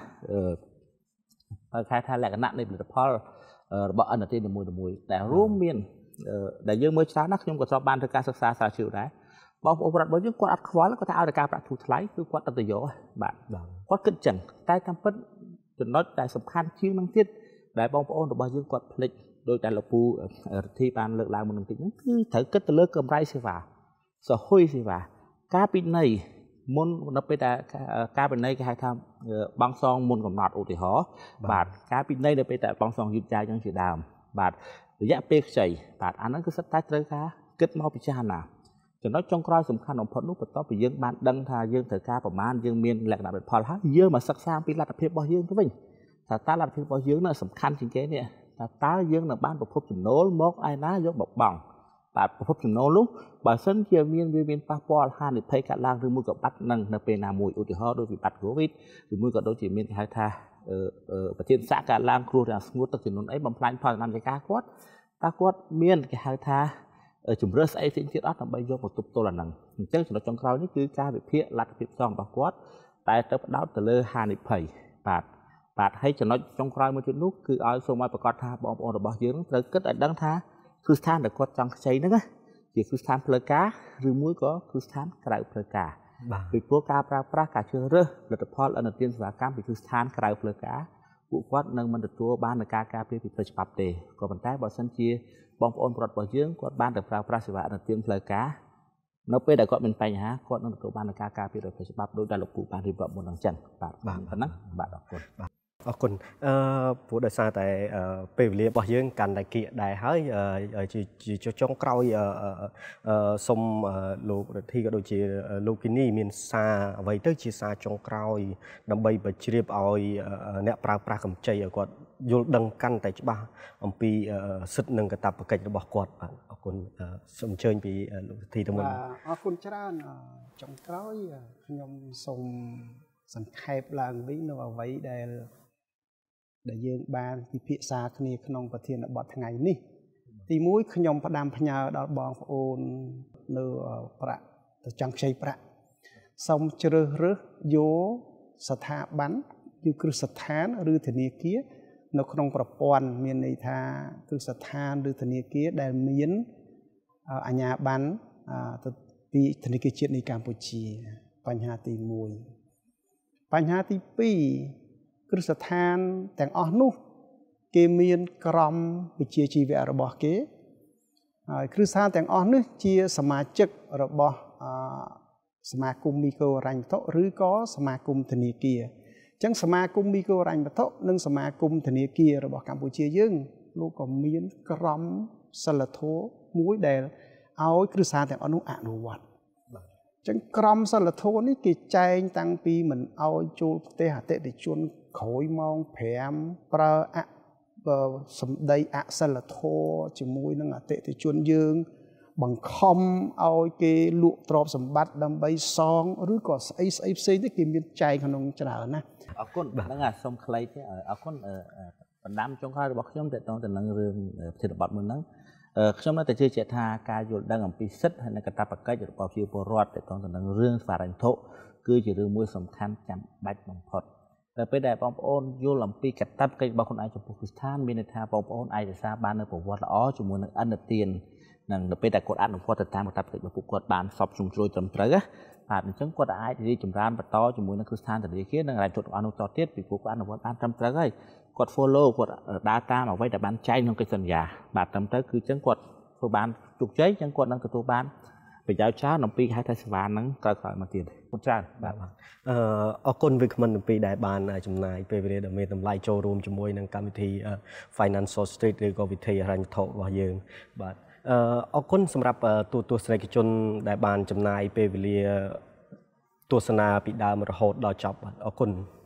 Speaker 5: លក្ខណៈនៃផលិតផលរបស់ឥណទាននីមួយៗដែលរួមមានដែលយើងមើលច្រើនណាស់ខ្ញុំក៏ធ្លាប់បានធ្វើការសិក្សាស្រាវជ្រាវដែរបងប្អូនប្រដ្ឋរបស់យើងគាត់អត់ខ្វល់គាត់ថាឲ្យតែការប្រាក់ធូរថ្លៃគឺគាត់ទៅយកបាទគាត់គិតចឹងតែតាមពិតចំណុចដែលសំខាន់ជាងនឹងទៀតដែលបងប្អូនរបស់យើងគាត់ភ្លេចដោយតែលោកពូរដ្ឋាភិបាលលើកឡើងមុនបន្តិចហ្នឹងគឺត្រូវគិតទៅលើកម្រៃសេវាសហុយសេវាការពិន័យមុននៅពេលដែលការពិន័យគេហៅថាបង់សងមុនកំណត់ឧទាហរណ៍បាទការពិន័យនៅពេលដែលបង់សងយឺតយ៉ាវចឹងជាដើមបាទរយៈពេលខ្ចីបាទអាហ្នឹងគឺសិតតែត្រូវការគិតមកពិចារណាចំណុចចុងក្រោយសំខាន់បំផុតនោះបន្ទាប់ពីយើងបានដឹងថាយើងត្រូវការប្រមាណយើងមានលក្ខណៈផលិតផលហើយយើងមកសិក្សាពីលទ្ធភាពរបស់យើងទៅវិញថាតើលទ្ធភាពរបស់យើងនោះសំខាន់ជាងគេនេះតើយើងនឹងបានប្រភពចំណូលមកឯណាយកមកបង់បាទប្រភពចំណូលនោះបើសិនជាមានប៉ះពាល់ហានិភ័យកាត់ឡើងឬមួយក៏បាត់នឹងនៅពេលណាមួយឧទាហរណ៍ដូចវិបត្តិ COVID ឬមួយក៏ដូចជាមានគេហៅថាប្រធានសាកកាត់ឡើងគ្រោះរាំងស្ងួតទឹកជំនន់អីបំផ្លាញផលដំណាំចការគាត់តើគាត់មានគេហៅថាជំរឿស្អីផ្សេងទៀតអត់ដើម្បីយកមកទប់ទល់អាហ្នឹងអញ្ចឹងចំណុចចុងក្រោយនេះគឺការវិភាគលទ្ធភាពសងរបស់គាត់តែទៅផ្ដោតទៅលើហានិភ័យបាទហើយចំណុចចុងក្រោយមួយទៀតនោះគឺឲ្យសូមឲ្យប្រកាសថាបងប្អូនរបស់យើងត្រូវគិតឲ្យដឹងថាគឺស្ថានដែលគាត់ចង់ខ្ចីហ្នឹងជាគឺស្ថានផ្លូវការឬមួយក៏គឺស្ថានក្រៅផ្លូវការពីព្រោះការប្រើប្រាស់ការជ្រើសរើសផលិតផលឥណទានសេវាកម្មពីគឺស្ថានក្រៅផ្លូវការពួកគាត់នឹងមិនទទួលបាននូវការការពារពីផ្លូវច្បាប់ទេក៏ប៉ុន្តែបើសិនជាបងប្អូនប្រដ្ឋរបស់យើងគាត់បានទៅប្រើប្រាស់សេវាឥណទានផ្លូវការនៅពេលដែលគាត់មានបញ្ហាគាត់នឹងទទួលបាននូវការការពារដោយផ្លូវច្បាប់ដោយដែលលោកពូបានរៀបរាប់មុនអញ្ចឹងបាទប៉ុណ្ណឹងបាទអរគុណ
Speaker 1: អរគុណព្រោះដោយសារតែពេលវេលារបស់យើងកាន់តែគៀកដែរហើយជាចុងក្រោយសូមលោករដ្ឋាភិបាលក៏ដូចជាលោកគីនីមានសារអ្វីទៅជាសារចុងក្រោយដើម្បីបញ្ជ្រាបឲ្យអ្នកប្រើប្រាស់កម្ចីឲ្យគាត់យល់ដឹងកាន់តែច្បាស់អំពីសិទ្ធិនិងកាតព្វកិច្ចរបស់គាត់បាទអរគុណសូមអញ្ជើញពីលោករដ្ឋាភិបាលទៅមុន
Speaker 4: អរគុណច្រើនចុងក្រោយខ្ញុំសូមសង្ខេបឡើងវិញនៅអ្វីដែលយើងបានពិភាក្សាគ្នាក្នុងប្រធានបទថ្ងៃនេះទី1ខ្ញុំផ្ដាំផ្ញើដល់បងប្អូននៅប្រាក់ទៅចង់ខ្ចីប្រាក់សូមជ្រើសរើសយកស្ថាប័នគឺគ្រឹះស្ថានឬធនាគារនៅក្នុងប្រព័ន្ធមានន័យថាគ្រឹះស្ថានឬធនាគារដែលមានអាជ្ញាប័ណ្ណពីធនាគារជាតិនៃកម្ពុជាបញ្ហាទី1បញ្ហាទី2គ្រឹះស្ថានទាំងអស់នោះគេមានក្រមវិជ្ជាជីវៈរបស់គេហើយគ្រឹះស្ថានទាំងអស់នេះជាសមាជិករបស់សមាគមមីក្រូហិរញ្ញវត្ថុឬក៏សមាគមធនាគារអញ្ចឹងសមាគមមីក្រូហិរញ្ញវត្ថុនិងសមាគមធនាគាររបស់កម្ពុជាយើងលោកក៏មានក្រមសីលធម៌មួយដែលឲ្យគ្រឹះស្ថានទាំងអស់នោះអនុវត្តចឹងក្រមសីលធម៌នេះគេចែងតាំងពីមិនឲ្យចូលផ្ទះអតិថិជនក្រោយម៉ោង5ប្រើសម្ដីអសិលធម៌ជាមួយនឹងអតិថិជនយើងបង្ខំឲ្យគេលក់ទ្រព្យសម្បត្តិដើម្បីសងឬក៏ស្អីផ្សេងទៀតគេមានចែកក្នុងច្រើនណា
Speaker 5: អរគុណហ្នឹងសូមខ្លីទេអរគុណបណ្ដាំចុងក្រោយរបស់ខ្ញុំតទៅនឹងរឿងប្រធានបទមួយហ្នឹងខ្ញុំនៅតែជឿជាក់ថាការយល់ដឹងអំពីសិទ្ធិហើយនិងកាតព្វកិច្ចរបស់ប្រជាពលរដ្ឋតទៅនឹងរឿងស្វែងរកគឺជារឿងមួយសំខាន់ចាំបាច់បំផុតតែពេលដែលបងប្អូនយល់អំពីកាតព្វកិច្ចរបស់ខ្លួនឯងចំពោះគ្រឹះស្ថានមានន័យថាបងប្អូនអាចរក្សាបាននូវប្រវត្តិល្អជាមួយនឹងអនុទាននឹងទៅពេលដែលគាត់អនុវត្តទៅតាមកាតព្វកិច្ចរបស់ពួកគាត់បានសពជ្រុងជ្រោយត្រឹមត្រូវបាទអញ្ចឹងគាត់អាចរីកចម្រើនបន្តជាមួយនឹងគ្រឹះស្ថានធនាគារនិងរ៉ាយជុតអនុតទៀតពីព្រោះគាត់អនុវត្តបានត្រឹមត្រូវហើយគាត់ follow គាត់ដើរតាមអ្វីដែលបានចែងក្នុងកិច្ចសន្យាបាទត្រឹមត្រូវគឺអញ្ចឹងគាត់ធ្វើបានជោគជ័យអញ្ចឹងគាត់នឹងទទួលបានប្រយោជន៍ច្រើនអំពីហេតុតែសេវាហ្នឹងក្រោយៗមកទៀតខ្ញុំច្រើនបាទ
Speaker 1: អរគុណវិក្កាមពីដែលបានចំណាយពេលវេលាដ៏មានតម្លៃចូលរួមជាមួយនឹងកម្មវិធី Financial Street ឬក៏វិធីហិរញ្ញវត្ថុរបស់យើងបាទអរគុណសម្រាប់ទូទស្សនិកជនដែលបានចំណាយពេលវេលាទស្សនាពីដើមរហូតដល់ចប់បាទអរគុណ